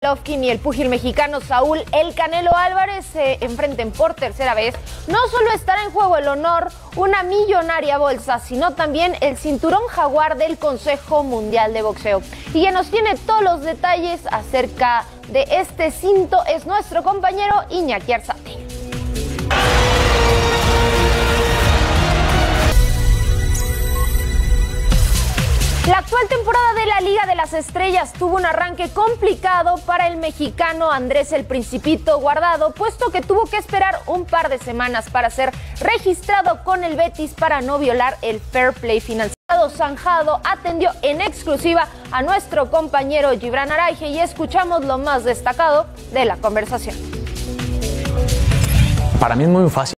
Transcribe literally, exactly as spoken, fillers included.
Golovkin y el púgil mexicano Saúl El Canelo Álvarez se enfrenten por tercera vez, no solo estará en juego el honor, una millonaria bolsa, sino también el cinturón jaguar del Consejo Mundial de Boxeo. Y quien nos tiene todos los detalles acerca de este cinto es nuestro compañero Iñaki Arzate. La actual temporada de la Liga de las Estrellas tuvo un arranque complicado para el mexicano Andrés el Principito Guardado, puesto que tuvo que esperar un par de semanas para ser registrado con el Betis para no violar el fair play financiero. Zanjado atendió en exclusiva a nuestro compañero Gibran Araige y escuchamos lo más destacado de la conversación. Para mí es muy fácil.